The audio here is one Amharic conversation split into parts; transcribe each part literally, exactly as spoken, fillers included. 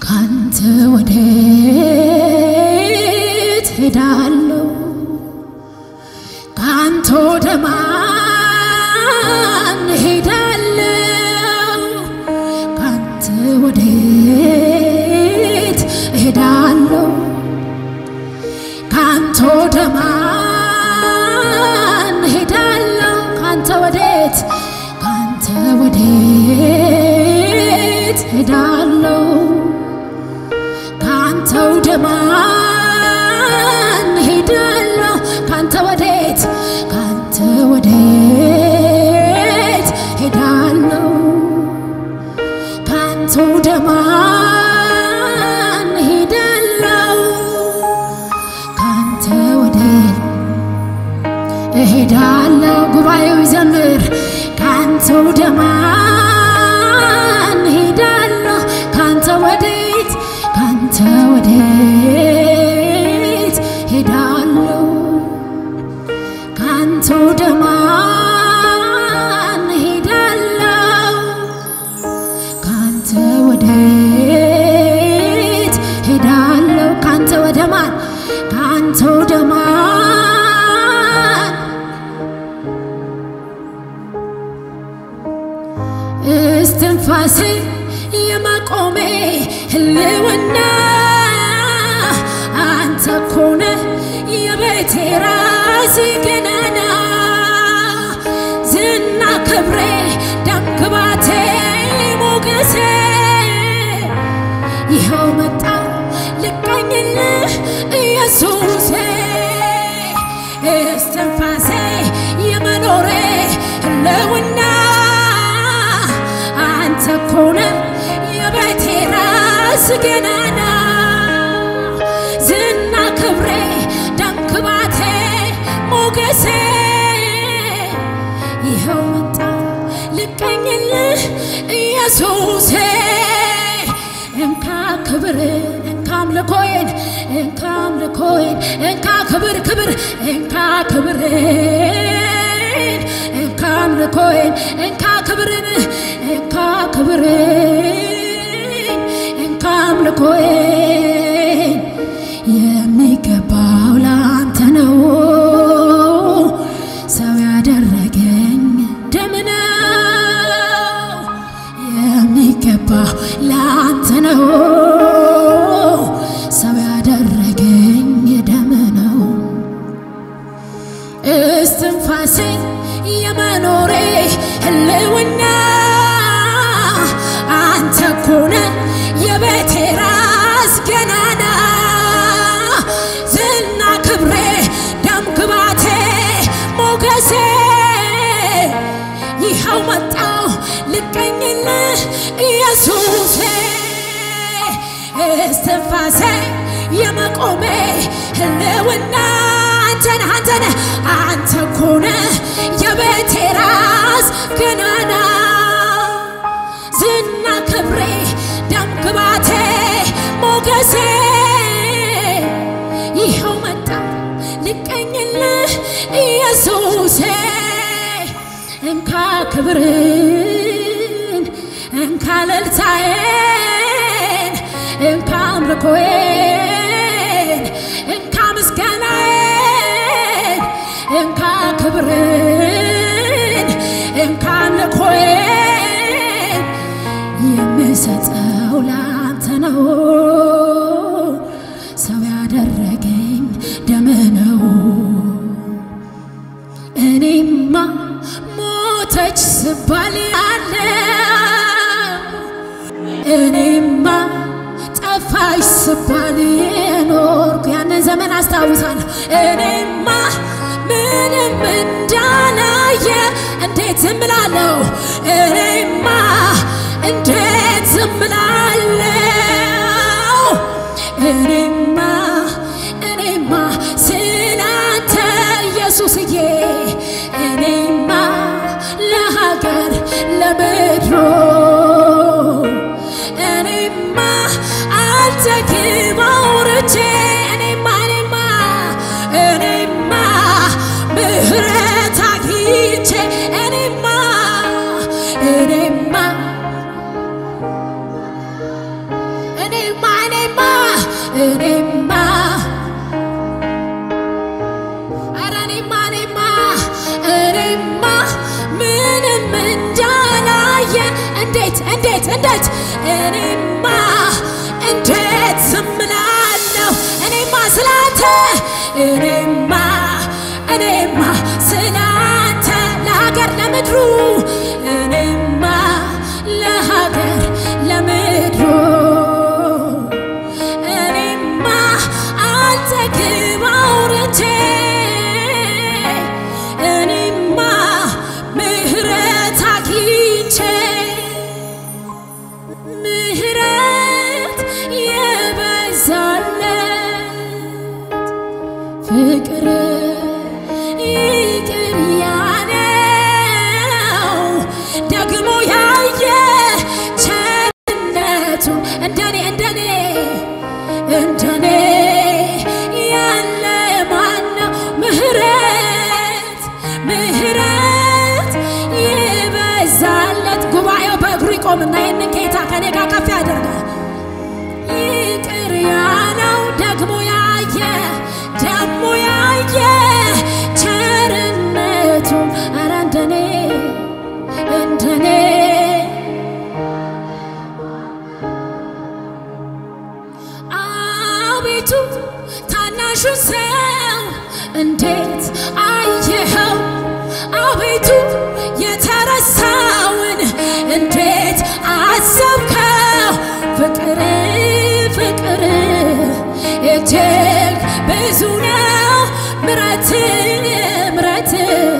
ካንተ ወዴት ሄዳለሁ ካንተ ወደ ማን ሄዳለሁ ካንተ ወዴት ሄዳለሁ ካንተ ወደ ማን ሄዳለሁ ካንተ ወዴት ካንተ ወዴት ሄዳለሁ ካንተ ወደ ማን ሄዳለሁ ካንተ ወዴት ካንተ ወዴት ሄዳለሁ ካንተ ወደ ማን ሄዳለሁ ካንተ ወዴት ሄዳለሁ ጉባኤው ይዘምር ካንተ ወደ ማን ሄዳለሁ ካንተ ወዴት ካንተ ወዴት ሄዳለሁ ካንተ ወደ ማን ሄዳለሁ ካንተ ወዴት ሄዳለሁ ካንተ ወደ ማን ካንተ ወደ ማን እስትንፋሴ የመቆሜ ህልውና አንተ ኮነ የቤቴ ራስ ገናና ዝና ክብሬ ደምግባቴ ሞገሴ ይኸው መጣ ልቀኝልህ ኢየሱሴ እስትንፋሴ የመኖሬ ህልውና አንተ ኮነ የቤቴ ራስ ገናና ዝና ክብሬ ደምግባቴ ሞገሴ ይኸው መጣ ልቀኝልህ ኢየሱሴ እንካ ክብርን እንካ አምልኮዬን እንካ አምልኮዬን እንካ ክብር ክብር እንካ ክብርን እንካ አምልኮዬን እንካ ክብርን እንካ ክብርን እንካ አምልኮዬን የሚገባው ላንተ ነው ሰው ያደረገኝ ደም ነው የሚገባው ላንተ ነው ሰው ያደረገኝ ደም ነው እስትንፋሴ የመኖሬ ህልውና አንተ ኮነ የቤቴ ራስ ገናና ዝና ክብሬ ደምግባቴ ሞገሴ ይኸው መጣው ልቀኝልህ ኢየሱሴ እስትንፋሴ የመቆሜ ህልውና አንተነ አንተነ አንተ ኮነ የቤቴ ራስ ገናና ዝና ክብሬ ደምግባቴ ሞገሴ ይኸው መጣ ልቀኝልህ ኢየሱሴ እንካ ክብርን እንካ እልልታዬን እንካ አምልኮዬን እንካ ምስጋናዬን እንካ ክብርን እንካ አምልኮዬን የምሰጠው ላንተ ነው ሰው ያደረገኝ ደም ነው እኔማ ሞተች ስባል ያለው እኔማ ጠፋሽ ስባል ኖርኩ ያንን ዘመን አስታውሳለሁ እኔማ ምንም እንዳላየ እንዴት ዝም እላለሁ እኔማ እንዴት ዝም እላለሁ እኔማ እኔማ ስላንተ ኢየሱስዬ እኔማ ለሀገር ለምድሮ እኔማ አልተክም አውርቼ እኔማ እኔማ እኔማ ምህረት አግኝቼ እኔማ እኔማ እኔማ እኔማ ኧረ እኔማ እኔማ እኔማ ምንም እንዳላየ እንዴት እንዴት እንዴት እኔማ እንዴት ዝም እላለሁ እኔማ ስላንተ እኔማ እኔማ ስላንተ ለሀገር ለምድሩ እኔማ ለሀገር ለምድሩ እኔማ አልጠግብ አውርቼ እኔማ ምህረት አግኝቼ ምህረት የበዛለት ፍቅር ይቅር ያለው ደግሞ ያየ ቸርነቱ እንደኔ እንደኔ እንደኔ ያለ ማነው ምህረት ምህረት የበዛለት ጉባኤው በእግሩ ይቆምና ይህንን ጌታ ከኔ ጋር ከፍ ያደርጋል ይቅር ያለው ደግሞ ያየ ደግሞ ያየ ቸርነቱ ኧረ እንደኔ እንደኔ አቤቱ ታናሹ ሰው እንዴት አየኸው አቤቱ የተረሳውን እንዴት አሰብከው ፍቅር ፍቅር እጅግ ብዙ ነው ምሕረት ምሕረት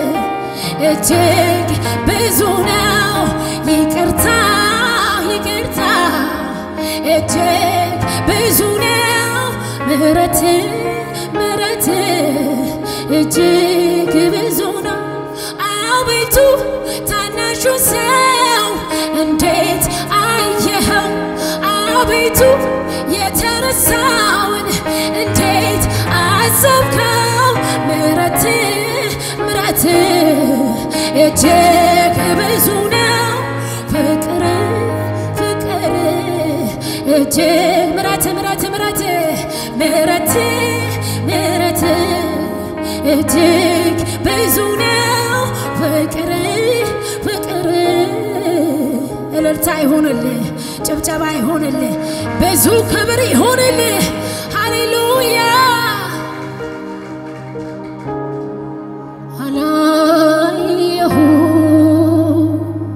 እጅግ ብዙ ነው ይቅርታ ይቅርታ እጅግ ብዙ ነው ምሕረት ምሕረት እጅግ ብዙ ነው አቤቱ ታናሹ ሰው እንዴት አየኸው አቤቱ የተረሳውን እንዴት አሰብከው ምሕረት ምሕረት እጅግ ብዙ ነው ፍቅር ፍቅር እጅግ ምሕረት ምሕረት ምሕረት ምሕረት ምሕረት እጅግ ብዙ ነው ፍቅር ፍቅር እልልታ ይሁንልህ ጭብጨባ ይሁንልህ ብዙ ክብር ይሁንልህ ሃሌሉያ አላየሁም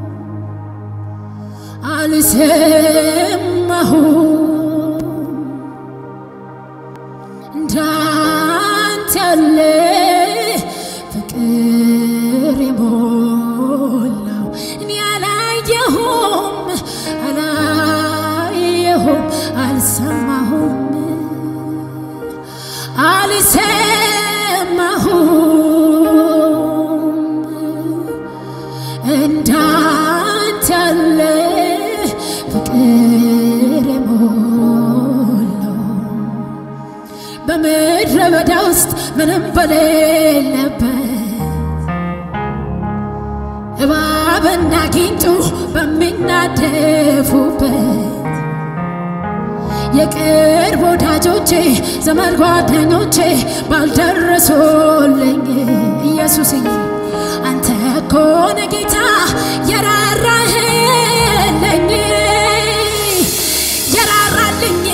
አልሰማሁም እንዳንተ ያለ ፍቅር የሞላው እኔ አላየሁም አላየሁም አልሰማሁም አልሰማሁም እንዳንተ ያለ ፍቅር የሞላው በምድረ በዳ ውስጥ ምንም በሌለበት እባብና ጊንጡ በሚናደፉበት የቅርብ ወዳጆቼ ዘመድ ጓደኞቼ ባልደረሱልኝ ኢየሱስዬ አንተ እኮ ነህ ጌታ የራራህልኝ የራራልኝ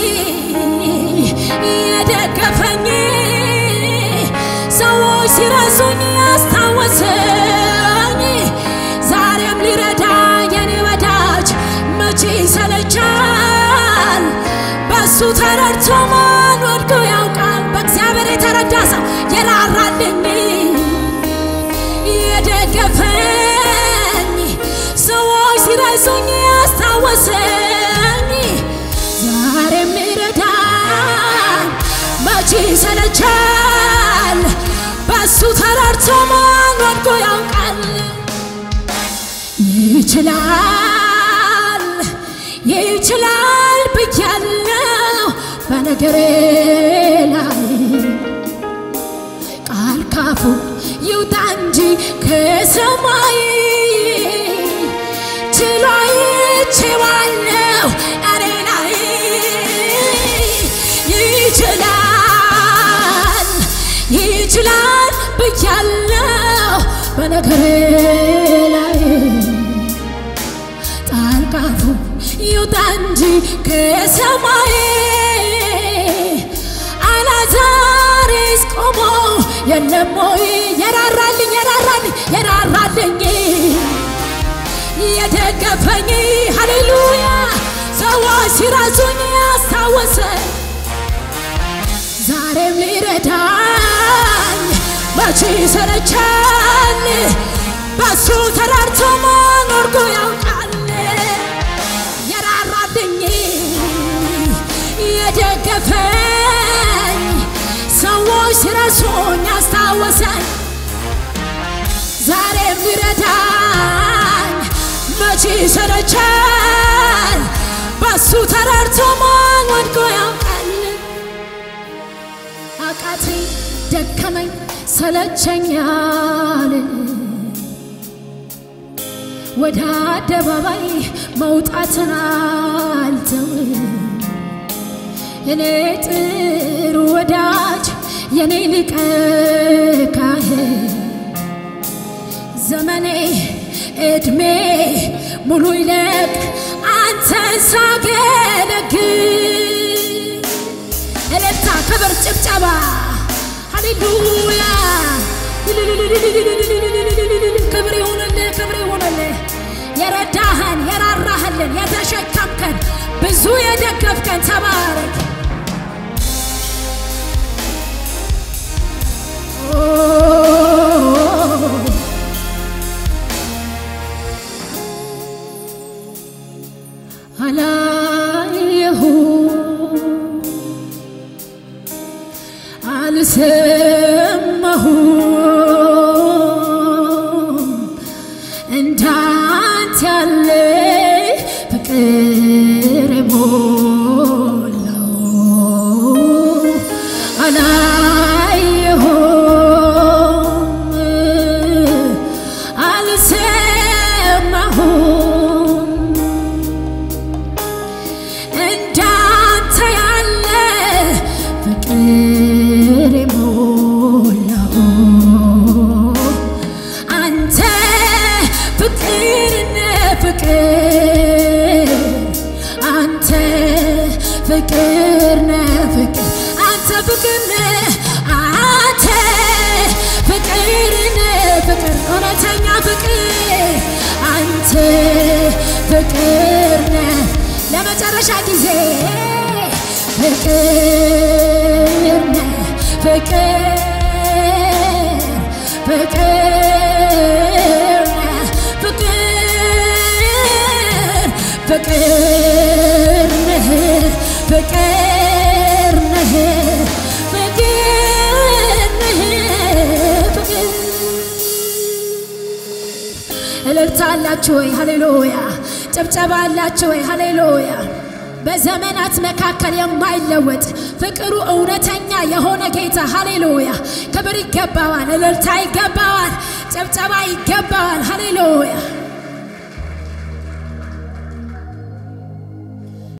የደገፈኝ ሰዎች ሲረሱኝ ያስታወሰኝ ዛሬም ሊረዳ የኔ ወዳጅ መቼ ይሰለቻል በሱ ተረድቶ ማን ወድቆ ያውቃል በእግዚአብሔር የተረዳ ሰው የራራልኝ የደገፈኝ ሰዎች ሲረሱኝ ያስታወሰኝ ዛሬም ይረዳል መቼ ይሰለቻል በሱ ተረድቶ ማን ወድቆ ያውቃል ይችላል ይችላል ብያለሁ በነገሬ ላይ ቃል ካፉ ይውጣ እንጂ ከሰማይ ችሎ አይቼዋለሁ እኔ ላይ በነገሬ ላይ ጣልቃቱ ይውጣ እንጂ ከሰማይ አላዛሬስ ቆሞ የለም ወይ የራራልኝ የራራልኝ የራራልኝ የደገፈኝ ሃሌሉያ ሰዎች ሲረሱኝ ያስታወሰኝ ዛሬም ሊረዳኝ መቼ ሰለቸኝ በሱ ተራርቶ መኖር ያውቃል የራራልኝ የደገፈኝ ሰዎች ሲረሱኝ ያስታወሰኝ ዛሬም ሊረዳኝ መቼ ሰለቸኝ በሱ ተራርቶ መኖር ያውቃል አቃተኝ ደከመኝ ሰለቸኛል ወደ አደባባይ መውጣትን አልተውም የኔ ጥሩ ወዳጅ የኔ ሊቀ ካህን ዘመኔ እድሜ ሙሉ ይለቅ አንተን ሳገለግል እልልታ ክብር ጭብጨባ ሃሌሉያ ክብር ይሁንልህ ክብር ይሁንልህ የረዳህን የራራህልን የተሸከምከን ብዙ የደገፍከን ተባረክ አላየሁ አልሰማሁም እንዳንተ ያለ ፍቅር ሞላው አላየሁም አልሰማሁም እንዳንተ ያለ ፍቅር ሞላው አንተ ፍቅር ፍቅር አንተ ፍቅር ነህ ፍቅር አንተ ፍቅር ነህ አንተ ፍቅር ነህ ፍቅር እውነተኛ ፍቅር አንተ ፍቅር ነህ ለመጨረሻ ጊዜ ፍቅር ነህ ፍቅር ፍቅር ነህ ፍቅር ፍቅር ነህ ፍቅር ነህ ፍቅር ነህ ፍቅር እልልታ አላችሁ ወይ ሃሌሉያ ጭብጨባ አላችሁ ወይ ሃሌሉያ በዘመናት መካከል የማይለወጥ ፍቅሩ እውነተኛ የሆነ ጌታ ሃሌሉያ ክብር ይገባዋል እልልታ ይገባዋል ጭብጨባ ይገባዋል ሃሌሉያ